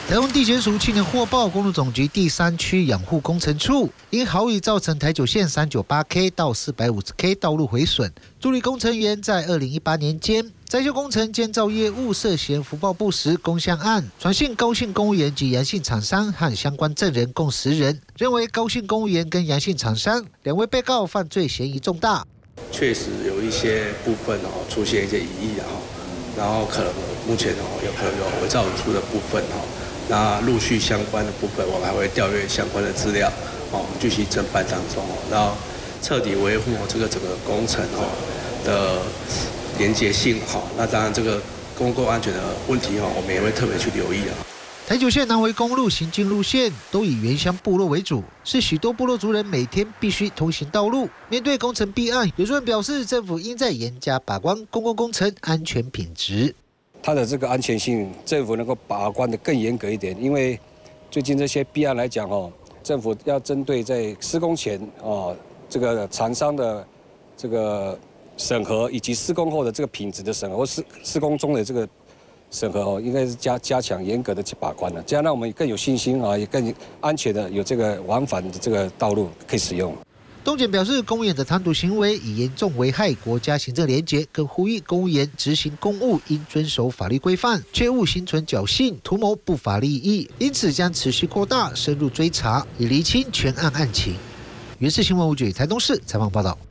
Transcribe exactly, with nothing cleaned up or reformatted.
台中地检署去年获报，公路总局第三区养护工程处因豪雨造成台九线三九八 K 到四百五十 K 道路毁损，助理工程员在二零一八年间在修工程建造业务涉嫌福报不实公向案，传讯高姓公务员及杨姓厂商和相关证人共十人，认为高姓公务员跟杨姓厂商两位被告犯罪嫌疑重大， 确实有一些部分哦出现一些疑义啊，然后可能目前哦有可能有伪造出的部分哦。那陆续相关的部分，我们还会调阅相关的资料，哦，继续侦办当中，然后彻底维护这个整个工程哦的连结性，哈。那当然这个公共安全的问题哈，我们也会特别去留意啊。 台九线南回公路行进路线都以原乡部落为主，是许多部落族人每天必须通行道路。面对工程弊案，有族人表示，政府应在严加把关公共工程安全品质。 它的这个安全性，政府能够把关的更严格一点，因为最近这些弊案来讲哦，政府要针对在施工前哦，这个厂商的这个审核，以及施工后的这个品质的审核，或施施工中的这个审核哦，应该是加加强严格的去把关了，这样让我们更有信心啊，也更安全的有这个往返的这个道路可以使用。 东检表示，公务员的贪渎行为已严重危害国家行政廉洁，更呼吁公务员执行公务应遵守法律规范，切勿心存侥幸，图谋不法利益。因此，将持续扩大深入追查，以厘清全案案情。原视新闻吴局台东市采访报道。